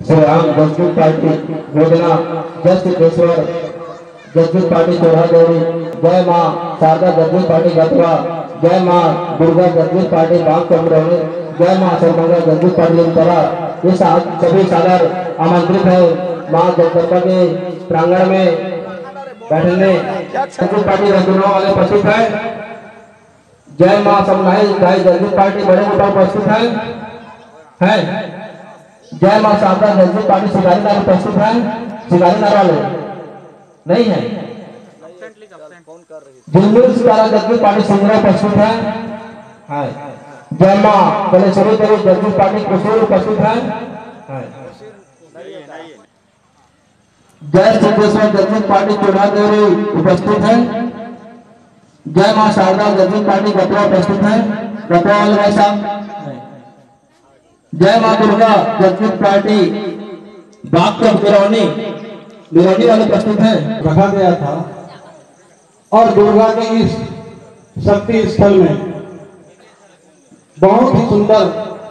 श्री राम जसजूत पार्टी गोदना जय सिद्धेश्वर जसजूत पार्टी चौरा गौरी जय मां शारदा जसजूत पार्टी गतवा जय मां दुर्गा जसजूत पार्टी बाग चमरौनी जय मां सर्वमंगल जसजूत पार्टी इंतरा। ये सभी सादर आमंत्रित है मां जगदम्बा के प्रांगण में बैठने जसजूत पार्टी रंगुना वाले उपस्थित है। जय मां सामुदायिक गाय जसजूत पार्टी बड़े मोटा उपस्थित है। जय मां शारदा जसजूत पार्टी शिकारीनार उपस्थित है। शिकारीनार वाले नहीं है। झुंझुनू शिकारा जसजूत पार्टी सिंगरा उपस्थित है। जय मां कलेश्वरी देवी जसजूत पार्टी कुसूर उपस्थित है। जय सिद्धेश्वर जसजूत पार्टी चौरा देवी उपस्थित है। जय मां शारदा जसजूत पार्टी गतवा उपस्थित है। गतवा वाले भाई साहब। जय मां दुर्गा जसजूत पार्टी बागचौक बिरौनी वाले उपस्थित है। रखा गया था और दुर्गा के इस शक्ति स्थल में बहुत ही सुंदर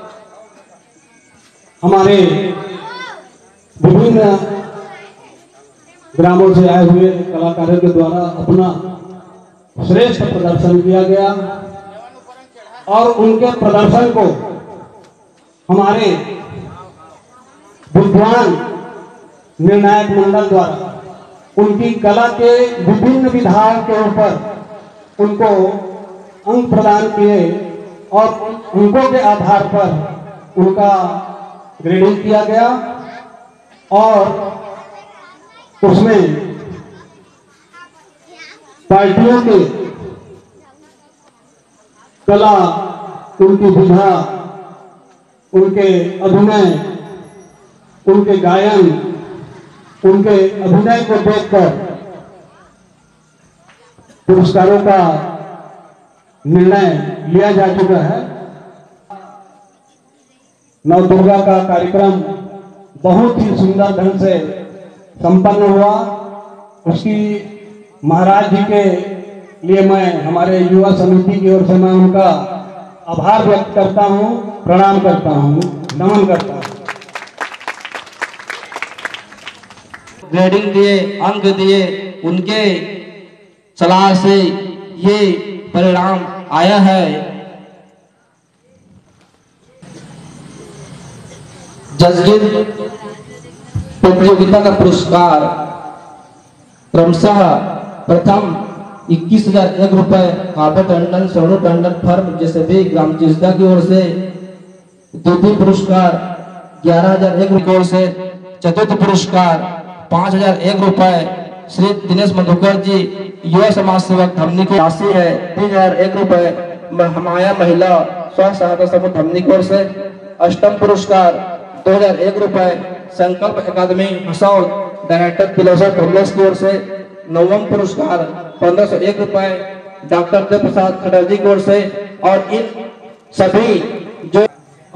हमारे विभिन्न ग्रामों से आए हुए कलाकारों के द्वारा अपना श्रेष्ठ प्रदर्शन किया गया और उनके प्रदर्शन को हमारे बुद्धिमान निर्णायक मंडल द्वारा उनकी कला के विभिन्न विधाओं के ऊपर उनको अंक प्रदान किए और अंकों के आधार पर उनका ग्रेडिंग किया गया और उसमें पार्टियों के कला, उनकी विधा, उनके अभिनय, उनके गायन, उनके अभिनय को देखकर पुरस्कारों का निर्णय लिया जा चुका है। नव दुर्गा का कार्यक्रम बहुत ही सुंदर ढंग से संपन्न हुआ। उसकी महाराज जी के लिए मैं हमारे युवा समिति की ओर से मैं उनका आभार व्यक्त करता हूं, प्रणाम करता हूं, नमन करता हूं। ग्रेडिंग दिए, अंक दिए, उनके सलाह से ये परिणाम आया है। जसजूत प्रतियोगिता का पुरस्कार क्रमशः प्रथम 21,001 रुपए काव्य टंडन, सोनू टंडन फर्म जैसे भी ग्राम चिस्ता की ओर से, द्वितीय पुरस्कार 11,001 रुपए से, चतुर्थ पुरस्कार 5,001 रुपए श्री दिनेश मधुकर जी युवा समाज सेवक धमनी की राशि है। 3,001 रुपए हमाया महिला स्व सहायता समूह धमनी की ओर से। अष्टम पुरस्कार 2,001 रुपए संकल्प अकादमी हसौद डायरेक्टर तिलोसर कमलेश की ओर से। नवम पुरस्कार 1,501 रुपए डॉक्टर देव प्रसाद खटर्जी की ओर से। और इन सभी जो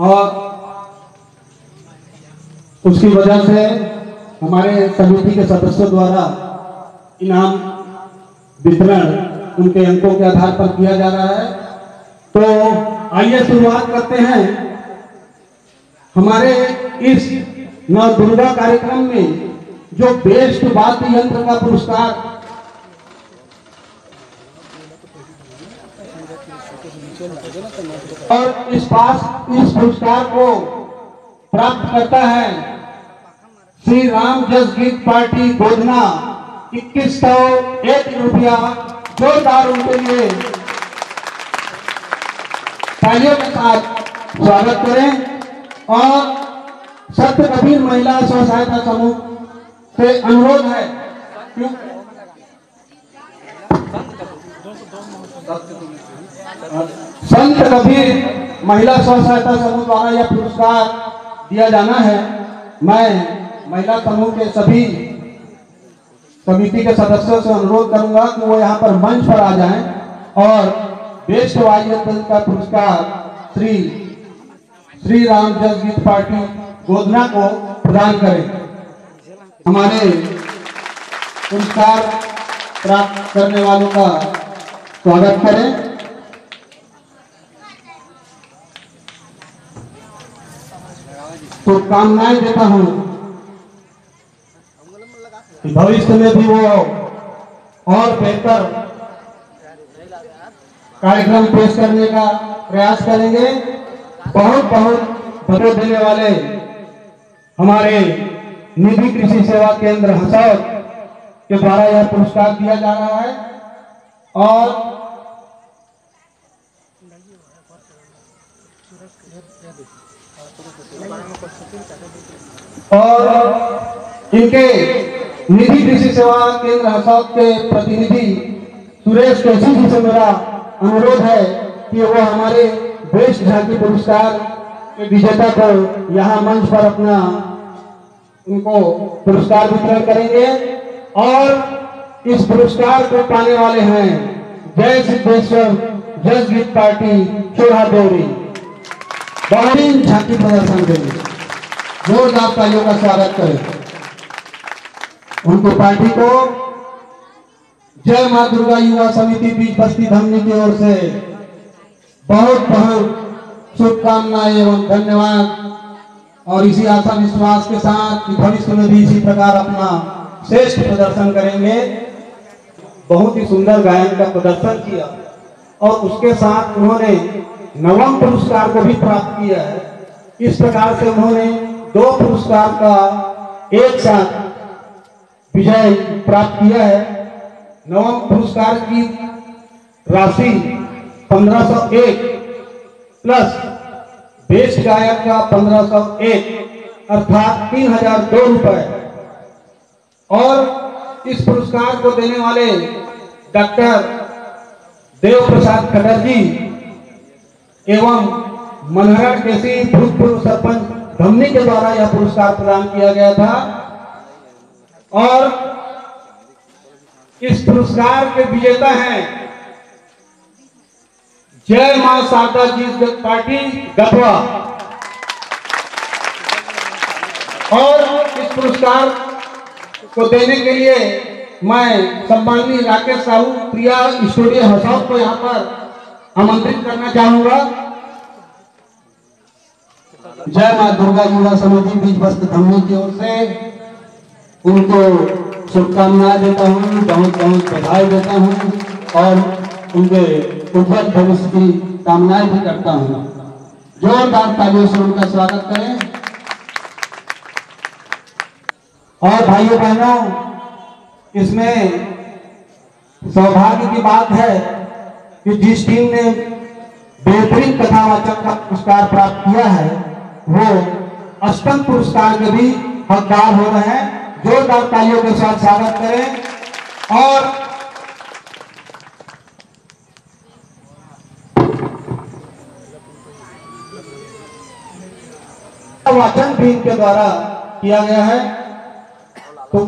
उसकी वजह से हमारे समिति के सदस्यों द्वारा इनाम वितरण उनके अंकों के आधार पर किया जा रहा है। तो आइए शुरुआत करते हैं। हमारे इस नव दुर्गा कार्यक्रम में जो बेस्ट वाद्य यंत्र का पुरस्कार और इस पुरस्कार को प्राप्त करता है श्री राम जसगीत पार्टी गोदना 2101 रुपया। जोरदार उनके लिए तालियों के साथ स्वागत करें। और सत्य कबीर महिला स्व सहायता समूह से अनुरोध है संत कबीर महिला स्व सहायता समूह द्वारा यह पुरस्कार दिया जाना है। मैं महिला समूह के सभी समिति के सदस्यों से अनुरोध करूंगा कि वो यहाँ पर मंच पर आ जाएं और बेस्ट वाद्य यंत्र का पुरस्कार श्री राम जसगीत पार्टी गोदना को प्रदान करें। हमारे पुरस्कार प्राप्त करने वालों का स्वागत करें। शुभकामनाएं देता हूं। कि भविष्य में भी वो और बेहतर कार्यक्रम पेश करने का प्रयास करेंगे। बहुत बहुत बधाई देने वाले हमारे निधि कृषि सेवा केंद्र हसौद के द्वारा यह पुरस्कार दिया जा रहा है और इनके निधि कृषि सेवा केंद्र हसौद के प्रतिनिधि सुरेश केसी जी से मेरा अनुरोध है कि वो हमारे बेस्ट झांकी पुरस्कार के विजेता को यहाँ मंच पर अपना उनको पुरस्कार वितरण करेंगे। और इस पुरस्कार को पाने वाले हैं जय सिद्धेश्वर जस गीत पार्टी चोरा दौरी। बेहतरीन झांकी प्रदर्शन करेंगे, जोरदार तालियों का स्वागत करें उनको। पार्टी को जय मां दुर्गा युवा समिति बीच बस्ती धमनी की ओर से बहुत बहुत शुभकामनाएं एवं धन्यवाद। और इसी आशा विश्वास के साथ कि भविष्य में भी इसी प्रकार अपना श्रेष्ठ प्रदर्शन करेंगे। बहुत ही सुंदर गायन का प्रदर्शन किया और उसके साथ उन्होंने नवम पुरस्कार को भी प्राप्त किया है। इस प्रकार से उन्होंने 2 पुरस्कार का एक साथ विजय प्राप्त किया है। नवम पुरस्कार की राशि 1501 प्लस बेस्ट गायक का 1501 अर्थात 3002 रुपए। और इस पुरस्कार को देने वाले डॉक्टर देव प्रसाद खट्टर जी एवं मनहरा केसी भूतपूर्व सरपंच धमनी के द्वारा यह पुरस्कार प्रदान किया गया था। और इस पुरस्कार के विजेता हैं जय मां शारदा जी पार्टी गढ़वा। और इस पुरस्कार को देने के लिए मैं सम्माननीय राकेश साहू प्रिया स्टूडियो हसौद को यहाँ पर आमंत्रित करना चाहूंगा। जय मां दुर्गा युवा समिति बीच बस्ती धमनी की ओर से उनको शुभकामनाएं देता हूँ, बहुत बहुत बधाई देता हूँ और उनके उज्जवल भविष्य की कामनाएं भी करता हूँ। जोरदार तालियों से उनका स्वागत करें। और भाइयों बहनों, इसमें सौभाग्य की बात है कि जिस टीम ने बेहतरीन कथावाचक का पुरस्कार प्राप्त किया है वो अष्टम पुरस्कार के भी हकदार हो रहे हैं। जोरदार तालियों के साथ स्वागत करें। और वाचन भी इनके द्वारा किया गया है। तो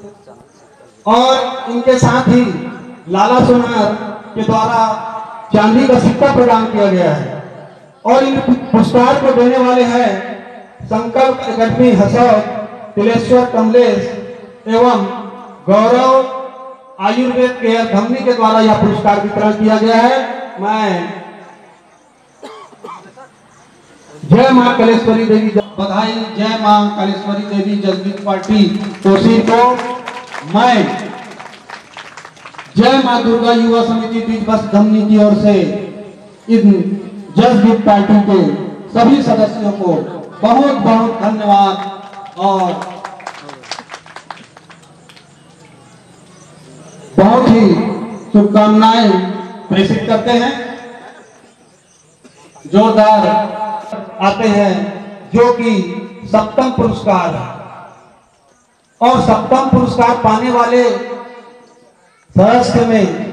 और इनके साथ ही लाला सोनार के द्वारा चांदी का सिक्का प्रदान किया गया है। और इन पुरस्कार को देने वाले हैं संकल्प अकेडमी हसौद, तिलेश्वर कमलेश एवं गौरव आयुर्वेद केयर धमनी के द्वारा यह पुरस्कार वितरण किया गया है। मैं जय मां कालेश्वरी देवी बधाई, जय मां कालेश्वरी देवी जसगीत पार्टी कोसी को मैं जय मां दुर्गा युवा समिति बीच बस धमनी की ओर से इन जसगीत पार्टी के सभी सदस्यों को बहुत बहुत धन्यवाद और बहुत ही शुभकामनाएं प्रेषित करते हैं। जोरदार आते हैं जो कि सप्तम पुरस्कार है। और सप्तम पुरस्कार पाने वाले सदस्य में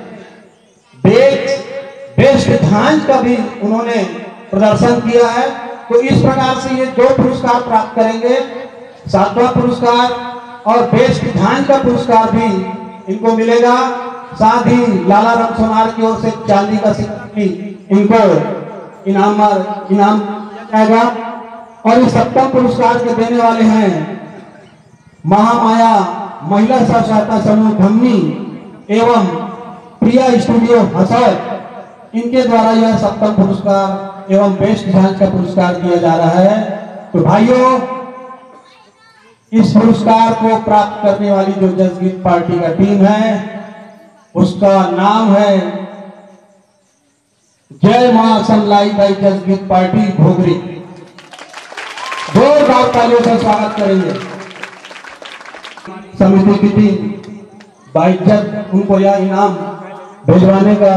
बेस्ट ध्यान का भी उन्होंने प्रदर्शन किया है। तो इस प्रकार से ये 2 पुरस्कार प्राप्त करेंगे, 7वां पुरस्कार और बेस्ट ध्यान का पुरस्कार भी इनको मिलेगा। साथ ही लाला राम सोनार की ओर से चांदी का सिक्का भी इनको इनाम जाएगा। और इस सप्तम पुरस्कार के देने वाले हैं महामाया महिला स्व सहायता समूह धमनी एवं प्रिया स्टूडियो हसौद। इनके द्वारा यह सप्तम पुरस्कार एवं बेस्ट ध्यान का पुरस्कार दिया जा रहा है। तो भाइयों, इस पुरस्कार को प्राप्त करने वाली जो जसगीत पार्टी का टीम है उसका नाम है जय मां सनलाई बाई जसगीत पार्टी भोगरी। जोरदार तालियों से स्वागत करेंगे। समिति की टीम बाइज्जत उनको यह इनाम भिजवाने का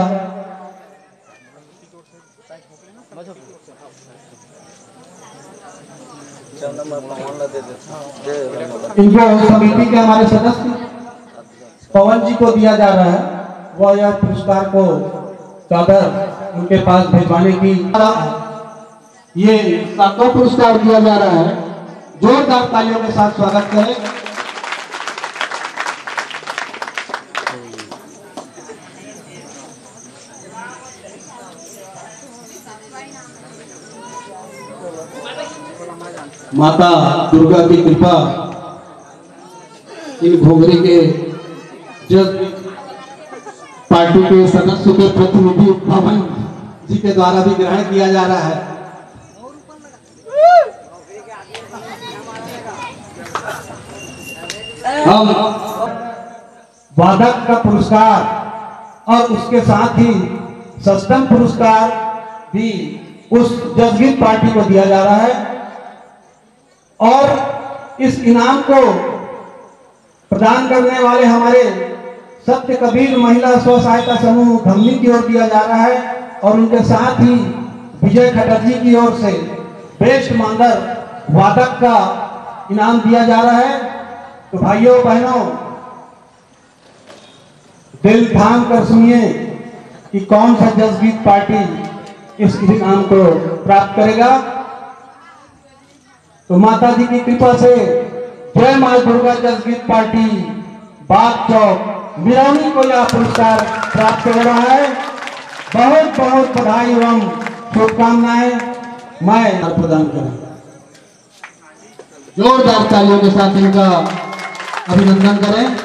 इनको समिति के हमारे सदस्य पवन जी को दिया जा रहा है। वह यह पुरस्कार को चादर उनके पास भिजवाने की ये 7वां पुरस्कार दिया जा रहा है। जोरदार तालियों के साथ स्वागत करें। माता दुर्गा की कृपा इन भोगरी के जब पार्टी के सदस्यों के प्रतिनिधि पवन जी के द्वारा भी ग्रहण किया जा रहा है। हम वादक का पुरस्कार और उसके साथ ही सष्टम पुरस्कार भी उस जसगीत पार्टी को दिया जा रहा है और इस इनाम को प्रदान करने वाले हमारे सत्य कबीर महिला स्व सहायता समूह धमनी की ओर दिया जा रहा है और उनके साथ ही विजय खटर्जी की ओर से बेस्ट मांगर वादक का इनाम दिया जा रहा है। तो भाइयों बहनों दिल थाम कर सुनिए कि कौन सा जसगीत पार्टी इस इनाम को प्राप्त करेगा। तो माता जी की कृपा से जय मां दुर्गा जसगीत पार्टी बाग चौक मिरौनी को यह पुरस्कार प्राप्त हो रहा है। बहुत बहुत बधाई एवं शुभकामनाएं मैं प्रदान करूं। जोरदार तालियों के साथ इनका अभिनंदन करें।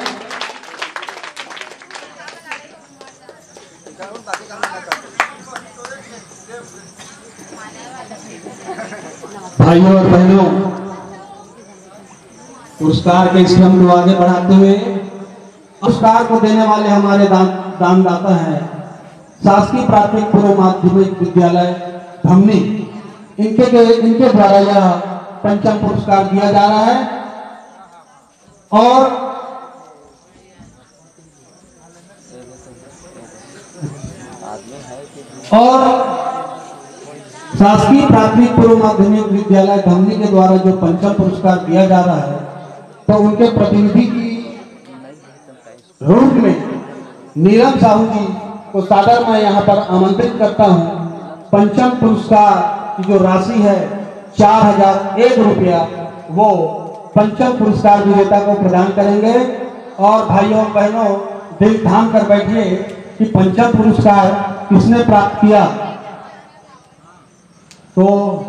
भाइयों और बहनों पुरस्कार के इस क्रम को आगे बढ़ाते हुए पुरस्कार को देने वाले हमारे दानदाता हैं शासकीय प्राथमिक पूर्व माध्यमिक विद्यालय धमनी। इनके द्वारा यह पंचम पुरस्कार दिया जा रहा है और शासकीय प्राथमिक पूर्व माध्यमिक विद्यालय धमनी के द्वारा जो पंचम पुरस्कार दिया जा रहा है तो उनके प्रतिनिधि की रूप में नीरम साहू जी को सादर मैं यहाँ पर आमंत्रित करता हूँ। पंचम पुरस्कार की जो राशि है 4001 रुपया वो पंचम पुरस्कार विजेता को प्रदान करेंगे। और भाइयों बहनों दिल थाम कर बैठिए कि पंचम पुरस्कार किसने प्राप्त किया। तो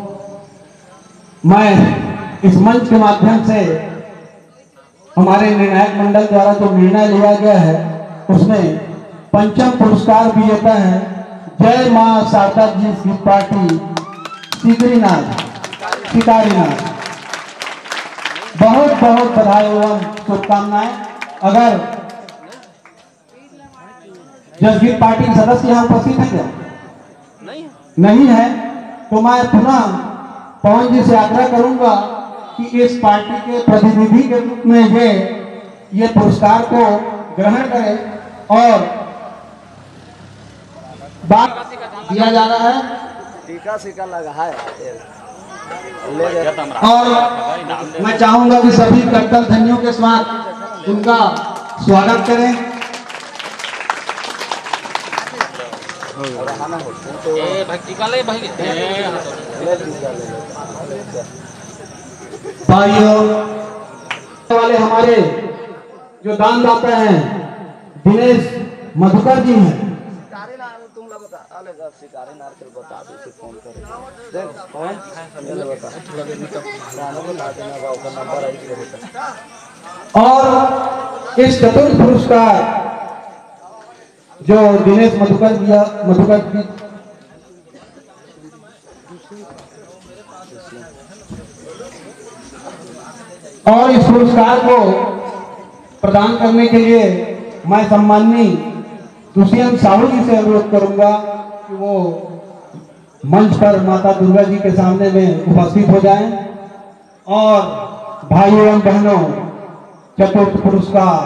मैं इस मंच के माध्यम से हमारे निर्णायक मंडल द्वारा जो निर्णय लिया गया है उसमें पंचम पुरस्कार विजेता है जय मां शारदा जी की पार्टी शिकारीनाथ। बहुत बहुत बधाई एवं शुभकामनाएं। अगर जसगीत पार्टी के सदस्य यहाँ उपस्थित है क्या? नहीं है तो मैं पुनः पवन जी से आग्रह करूंगा कि इस पार्टी के प्रतिनिधि के रूप में ये पुरस्कार को ग्रहण करें और बात दिया जा रहा है। टीका लगा है और मैं चाहूंगा कि सभी कर्तव्य धन्यों के साथ उनका स्वागत करें। भाइयों वाले हमारे जो दानदाता हैं दिनेश मधुकर जी हैं। तुम लोग बता शिकारी नार के बता दो फोन कर देख कौन ये बता बता देना गाँव का नंबर आई। और इस चतुर्थ पुरस्कार जो दिनेश मधुकर जी और इस पुरस्कार को प्रदान करने के लिए मैं सम्माननीय दुष्यंत साहू जी से अनुरोध करूंगा कि वो मंच पर माता दुर्गा जी के सामने में उपस्थित हो जाएं और भाइयों एवं बहनों चतुर्थ पुरस्कार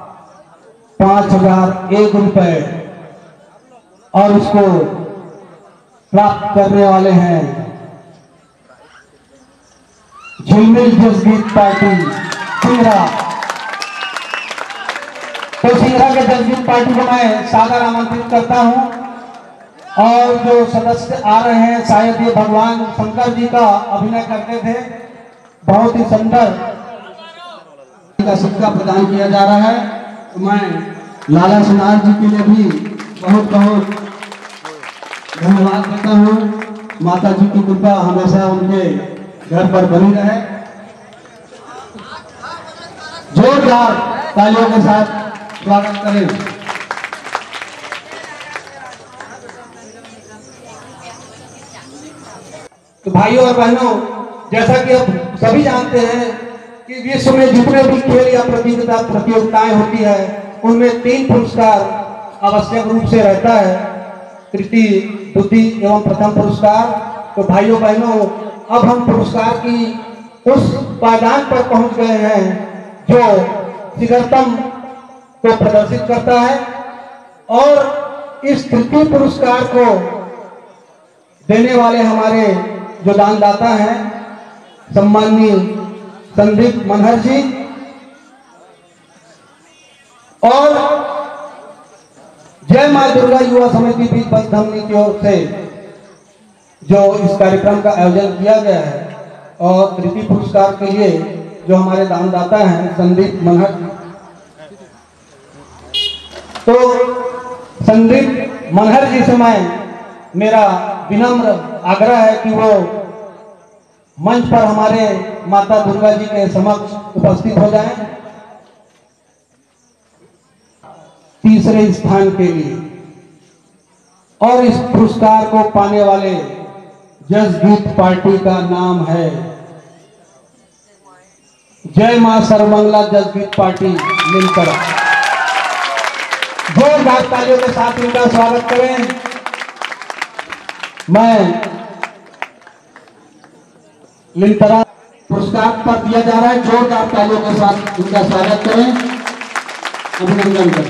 5,001 रुपए और उसको प्राप्त करने वाले हैं झिलमिल जसगीत पार्टी सिंगरा। तो सिंगरा के जसगीत पार्टी को मैं सादर आमंत्रित करता हूं और जो सदस्य आ रहे हैं शायद ये भगवान शंकर जी का अभिनय करते थे। बहुत ही सुंदर का सिक्का प्रदान किया जा रहा है। तो मैं लाला सुनार जी के लिए भी बहुत बहुत धन्यवाद देता हूँ। माता जी की कृपा हमेशा उनके घर पर बनी रहे। जोरदार तालियों के साथ स्वागत करें। तो भाइयों और बहनों, जैसा कि अब सभी जानते हैं कि विश्व में जितने भी खेल या प्रतियोगिताएं होती है उनमें 3 पुरस्कार आवश्यक रूप से रहता है, तृतीय, द्वितीय एवं प्रथम पुरस्कार। तो भाइयों बहनों, अब हम पुरस्कार की उस पायदान पर पहुंच गए हैं जो शिखरतम को प्रदर्शित करता है और इस तृतीय पुरस्कार को देने वाले हमारे जो दानदाता हैं सम्माननीय संदीप मनहर जी और जय मां दुर्गा युवा समिति बीच बंधमनी की ओर से जो इस कार्यक्रम का आयोजन किया गया है और तृतीय पुरस्कार के लिए जो हमारे दानदाता हैं संदीप मनहर। तो संदीप मनहर जी से मैं मेरा विनम्र आग्रह है कि वो मंच पर हमारे माता दुर्गा जी के समक्ष उपस्थित हो जाएं तीसरे स्थान के लिए। और इस पुरस्कार को पाने वाले जसगीत पार्टी का नाम है जय मां सर्वमंगला जसगीत पार्टी मिलकर। जोरदार तालियों के साथ इनका स्वागत करें। मैं लिंतरा पुरस्कार पर दिया जा रहा है, जोरदार तालियों के साथ इनका स्वागत करें, अभिनंदन करें।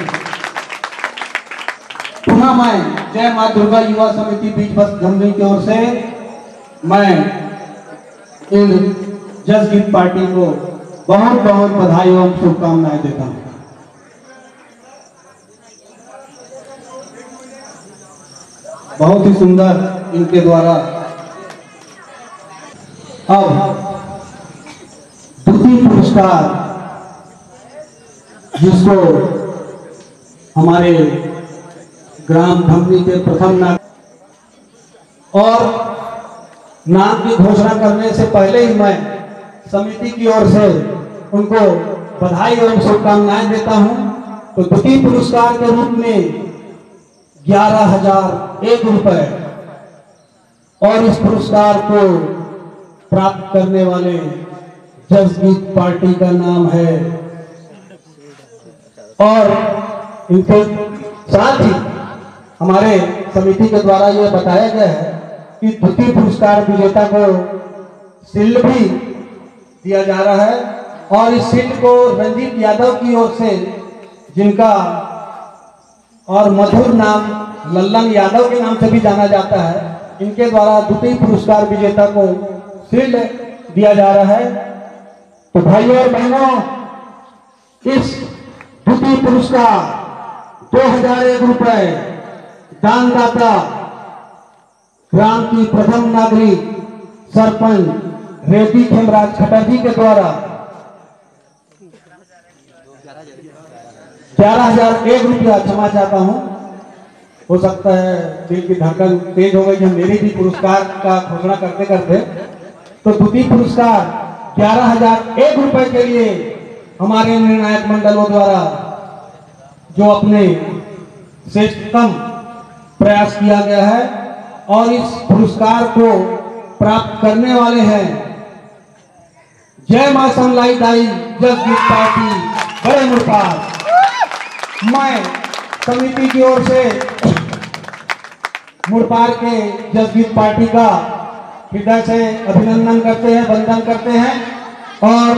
पुनः मैं जय मां दुर्गा युवा समिति बीच बंधमनी की ओर से मैं इन जसगीत पार्टी को बहुत बहुत बधाई और शुभकामनाएं देता हूं। बहुत ही सुंदर इनके द्वारा। अब द्वितीय पुरस्कार जिसको हमारे ग्राम धमनी के प्रथम नाम और नाम की घोषणा करने से पहले ही मैं समिति की ओर से उनको बधाई एवं शुभकामनाएं देता हूं। तो द्वितीय पुरस्कार के रूप में 11,001 रुपए और इस पुरस्कार को प्राप्त करने वाले जसगीत पार्टी का नाम है और इनके साथ ही हमारे समिति के द्वारा यह बताया गया है कि द्वितीय पुरस्कार विजेता को शील्ड भी दिया जा रहा है और इस शील्ड को रंजीत यादव की ओर से, जिनका और मधुर नाम लल्लन यादव के नाम से भी जाना जाता है, इनके द्वारा द्वितीय पुरस्कार विजेता को शील्ड दिया जा रहा है। तो भाइयों और बहनों, इस द्वितीय पुरस्कार 2,001 रुपए दानदाता ग्राम की प्रथम नागरिक सरपंच रेती खेमराज खट्टर जी के द्वारा 11,001 रुपया, क्षमा चाहता हूं, हो सकता है दिल की धड़कन तेज हो गई है मेरी भी पुरस्कार का घोषणा करते करते। तो द्वितीय पुरस्कार 11,001 रुपए के लिए हमारे निर्णायक मंडलों द्वारा जो अपने श्रेष्ठतम प्रयास किया गया है और इस पुरस्कार को प्राप्त करने वाले हैं जय मां सनलाइट आई जसगीत पार्टी बड़े मुड़पार। मैं समिति की ओर से मुड़पार के जसगीत पार्टी का हृदय से अभिनंदन करते हैं, वंदन करते हैं और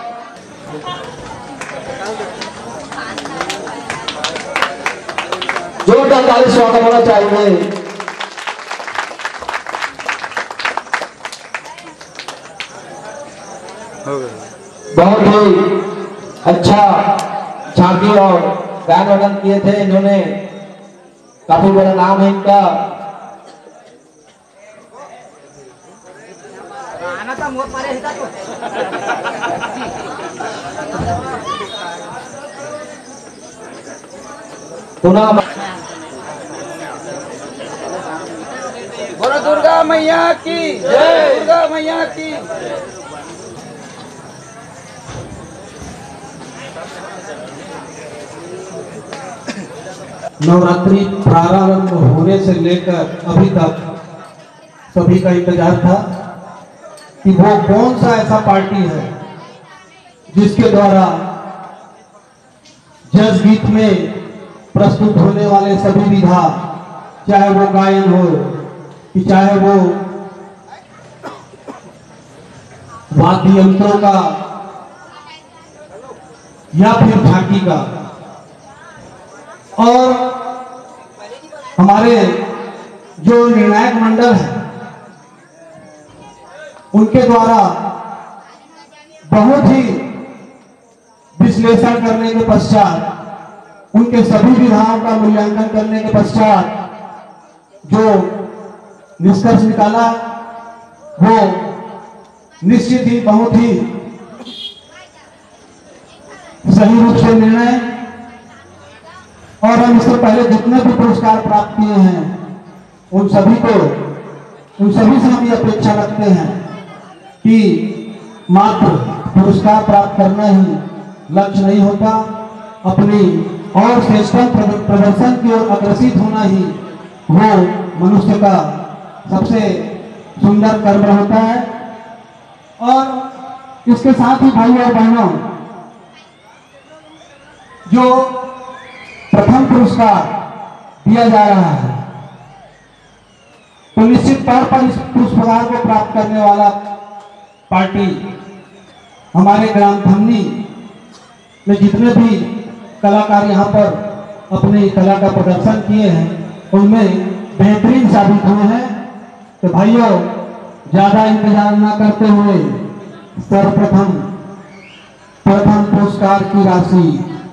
जोरदार ताली स्वागत होना चाहिए। बहुत ही अच्छा झांकी और गान वादन किए थे इन्होंने, काफी बड़ा नाम है इनका। पुनः बोलो दुर्गा मैया की जय, दुर्गा मैया की। नवरात्रि प्रारंभ होने से लेकर अभी तक सभी का इंतजार था कि वो कौन सा ऐसा पार्टी है जिसके द्वारा जस गीत में प्रस्तुत होने वाले सभी विधा, चाहे वो गायन हो कि चाहे वो वाद्य यंत्रों का या फिर झांकी का, और हमारे जो निर्णायक मंडल है उनके द्वारा बहुत ही विश्लेषण करने के पश्चात, उनके सभी विधाओं का मूल्यांकन करने के पश्चात जो निष्कर्ष निकाला वो निश्चित ही बहुत ही सही रूप से निर्णय, और हम इससे पहले जितने भी पुरस्कार प्राप्त किए हैं उन सभी से हम ये अपेक्षा रखते हैं कि मात्र पुरस्कार प्राप्त करना ही लक्ष्य नहीं होता, अपनी और श्रेष्ठतम प्रदर्शन की ओर अग्रसित होना ही वो मनुष्य का सबसे सुंदर कर्म होता है। और इसके साथ ही भाई और बहनों, जो प्रथम पुरस्कार दिया जा रहा है तो निश्चित तौर पर इस पुरस्कार को प्राप्त करने वाला पार्टी हमारे ग्राम धमनी में जितने भी कलाकार यहाँ पर अपनी कला का प्रदर्शन किए हैं उनमें बेहतरीन साबित हुए हैं। तो भाइयों, ज्यादा इंतजार न करते हुए सर्वप्रथम प्रथम पुरस्कार की राशि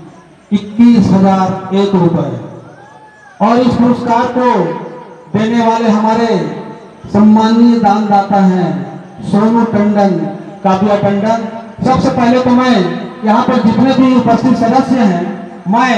21,001 रुपए, और इस पुरस्कार को देने वाले हमारे सम्माननीय दानदाता हैं सोनू टंडन, काव्या टंडन। सबसे पहले तो मैं यहाँ पर जितने भी उपस्थित सदस्य हैं, मैं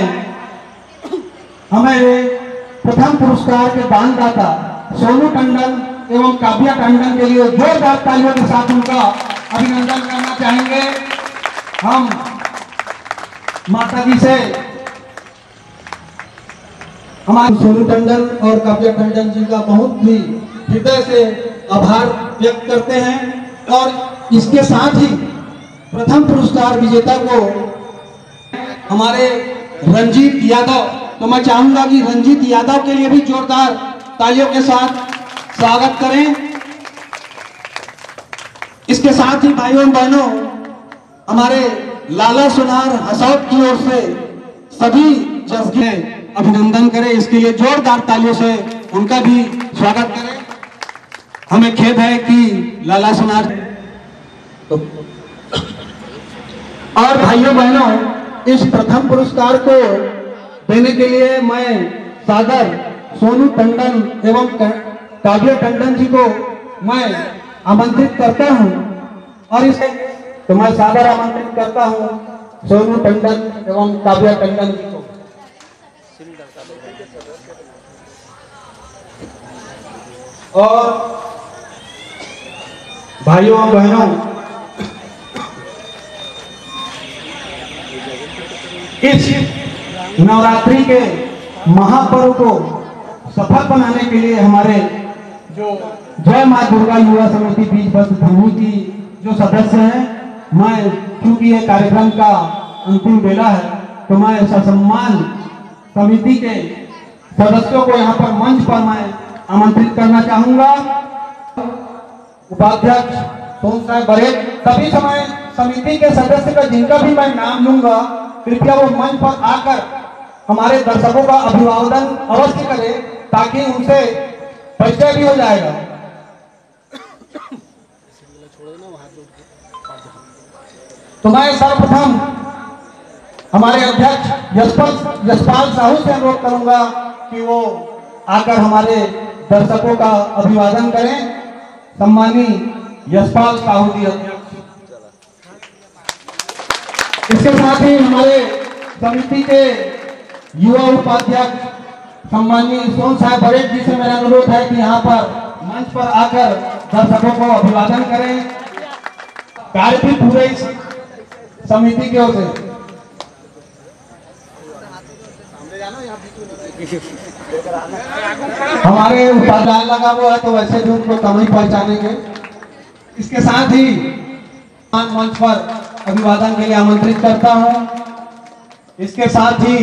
हमारे प्रथम पुरस्कार के दानदाता सोनू टंडन एवं काव्या टंडन के लिए जोरदार तालियों के साथ उनका अभिनंदन करना चाहेंगे। हम माता जी से हमारे सोनू टंडन और काव्या टंडन जी का बहुत ही हृदय से आभार व्यक्त करते हैं, और इसके साथ ही प्रथम पुरस्कार विजेता को हमारे रंजीत यादव, तो मैं चाहूंगा कि रंजीत यादव के लिए भी जोरदार तालियों के साथ स्वागत करें। इसके साथ ही भाइयों बहनों, हमारे लाला सुनार हसौद की ओर से सभी जसगीत अभिनंदन करें, इसके लिए जोरदार तालियों से उनका भी स्वागत करें। हमें खेद है कि लाला सुनार और भाइयों बहनों, इस प्रथम पुरस्कार को देने के लिए मैं सादर सोनू टंडन एवं काव्या टंडन जी को मैं आमंत्रित करता हूं, और इसे तो मैं सादर आमंत्रित करता हूं सोनू टंडन एवं काव्या टंडन जी को। और भाइयों और बहनों, इस नवरात्रि के महापर्व को सफल बनाने के लिए हमारे जो जय मां दुर्गा युवा समिति बीज बस धमनी की जो सदस्य हैं मैं क्योंकि ये कार्यक्रम का अंतिम बेला है तो मैं ससम्मान समिति के सदस्यों को यहाँ पर मंच पर मैं आमंत्रित करना चाहूंगा। उपाध्यक्ष सोन साहब बरेट, सभी समय समिति के सदस्य का जिनका भी मैं नाम लूंगा कृपया वो मंच पर आकर हमारे दर्शकों का अभिवादन अवश्य करें ताकि उनसे परिचय भी हो जाएगा। तो मैं सर्वप्रथम हमारे अध्यक्ष यशपाल साहू से अनुरोध करूंगा कि वो आकर हमारे दर्शकों का अभिवादन करें। सम्मानी यशपाल साहू जी अध्यक्ष। इसके साथ ही हमारे समिति के युवा उपाध्यक्ष सम्मानी सोन साहब बरेट जी से मेरा अनुरोध है कि यहाँ पर मंच पर आकर दर्शकों को अभिवादन करें। कार्य भी पूरे समिति की ओर से हमारे उपाध्याय लगा हुआ है तो वैसे भी उनको कम ही पहचानेंगे। इसके साथ ही मंच पर अभिवादन के लिए आमंत्रित करता हूं। इसके साथ ही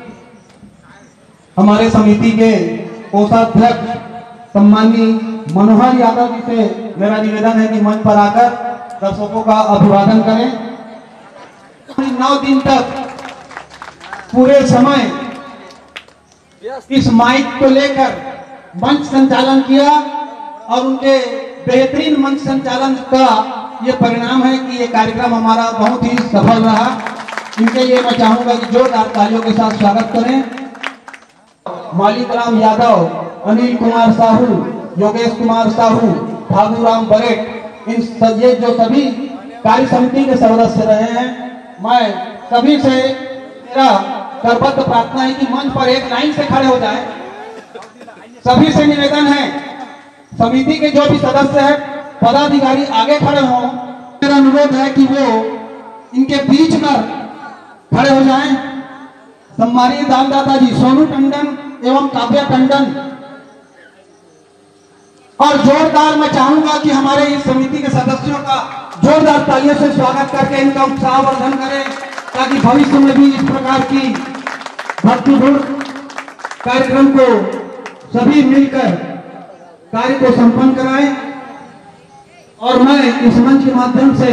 हमारे समिति के कोषाध्यक्ष सम्मानी मनोहर यादव जी से मेरा निवेदन है कि मंच पर आकर दर्शकों का अभिवादन करें। 9 दिन तक पूरे समय इस माइक को लेकर मंच संचालन किया और उनके बेहतरीन मंच संचालन का ये परिणाम है कि ये कार्यक्रम हमारा बहुत ही सफल रहा। इनके लिए मैं चाहूंगा कि जोरदार तालियों के साथ स्वागत करें। मालिक राम यादव, अनिल कुमार साहू, योगेश कुमार साहू, भागू राम बरेट, इन ये जो सभी कार्य समिति के सदस्य रहे हैं, मैं सभी से मेरा करबद्ध प्रार्थना है कि मंच पर एक लाइन से खड़े हो जाए। सभी से निवेदन है, समिति के जो भी सदस्य हैं, पदाधिकारी आगे खड़े हों। मेरा अनुरोध है कि वो इनके बीच में खड़े हो जाएं। सम्मानीय दानदाता जी सोनू टंडन एवं काव्या टंडन। और जोरदार मैं चाहूंगा कि हमारे इस समिति के सदस्यों का जोरदार तालियों से स्वागत करके इनका उत्साहवर्धन करें ताकि भविष्य में भी इस प्रकार की भक्तिपूर्ण कार्यक्रम को सभी मिलकर कार्य को संपन्न कराएं। और मैं इस मंच के माध्यम से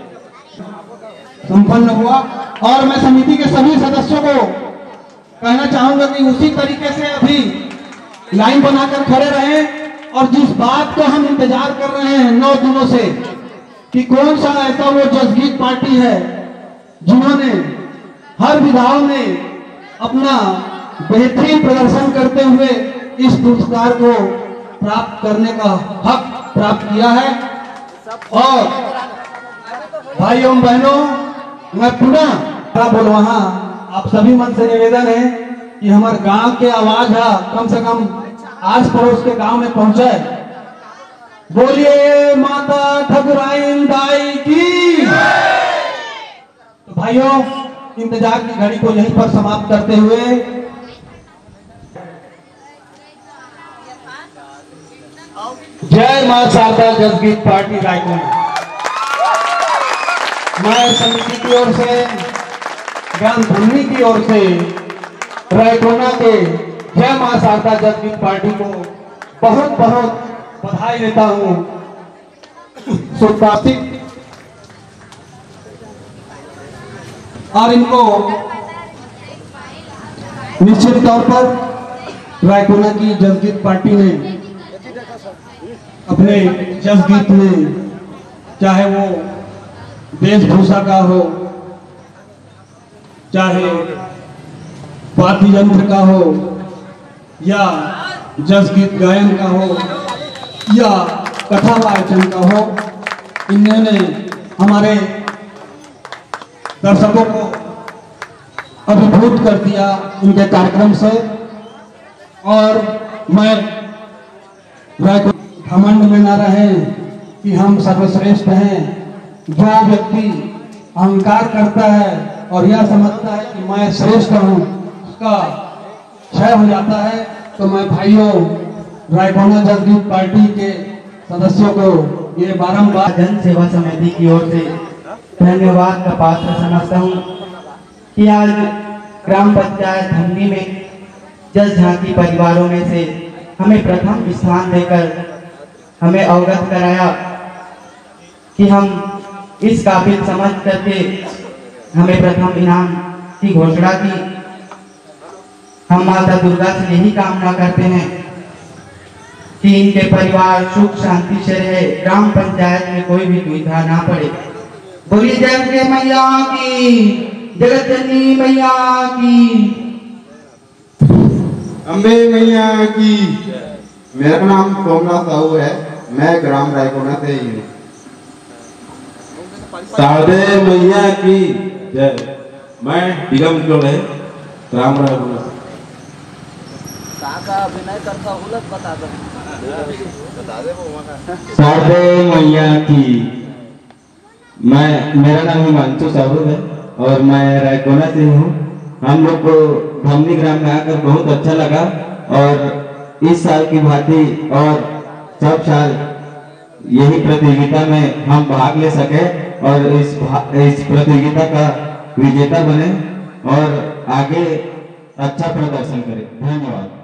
संपन्न हुआ और मैं समिति के सभी सदस्यों को कहना चाहूंगा कि उसी तरीके से अभी लाइन बनाकर खड़े रहें और जिस बात को हम इंतजार कर रहे हैं 9 दिनों से कि कौन सा ऐसा वो जसगीत पार्टी है जिन्होंने हर विधाओं में अपना बेहतरीन प्रदर्शन करते हुए इस पुरस्कार को प्राप्त करने का हक प्राप्त किया है। और भाइयों बहनों, मैं पुनः क्या बोल वहां आप सभी मन से निवेदन है कि हमारे गांव के आवाज है कम से कम आस पड़ोस के गांव में पहुंचे। बोलिए माता ठकुराइन दाई की। तो भाइयों, इंतजार की घड़ी को यहीं पर समाप्त करते हुए जय मां शारदा जसगीत पार्टी रायकोना। मैं समिति की ओर से, ज्ञान भूमि की ओर से रायकोना के जय मां शारदा जसगीत पार्टी को बहुत बहुत बधाई देता हूं। सुप्रभात। और इनको निश्चित तौर पर रायकोना की जसगीत पार्टी ने अपने जसगीत में, चाहे वो वेशभूषा का हो, चाहे वाद्य यंत्र का हो, या जसगीत गायन का हो, या कथा वाचन का हो, इन्होंने हमारे दर्शकों को अभिभूत कर दिया इनके कार्यक्रम से। और मैं घमंड में न रहे कि हम सर्वश्रेष्ठ हैं। जो व्यक्ति अहंकार करता है और यह समझता है कि मैं श्रेष्ठ हूं, उसका क्षय हो जाता है। तो मैं भाइयों, रायकोना जसगीत पार्टी के सदस्यों को ये बारंबार जन सेवा समिति की ओर से धन्यवाद का पात्र समझता हूँ कि आज ग्राम पंचायत धमनी में जस झांकी परिवारों में से हमें प्रथम स्थान देकर हमें अवगत कराया कि हम इस काबिल समझ करके हमें प्रथम इनाम की घोषणा की। हम माता दुर्गा से यही कामना करते हैं कि इनके परिवार सुख शांति से रहे, ग्राम पंचायत में कोई भी दुविधा ना पड़े। बोलिए जय दुर्गे मैया की, जगत जननी मैया की, अम्बे मैया की। मेरा नाम सोमनाथ साहू है, मैं ग्राम रायकोना से ही हूँ। शारदे मैया की जय। मैं निगम चोले ग्राम रायकोना से। का अभिनय करता हुलत बता दे शारदे मैया की। मेरा नाम हिमांशु साहू है और मैं रायकोना से हूँ। हम लोग को धमनी ग्राम में आकर बहुत अच्छा लगा और इस साल की भांति और सब साल यही प्रतियोगिता में हम भाग ले सके और इस प्रतियोगिता का विजेता बने और आगे अच्छा प्रदर्शन करें। धन्यवाद।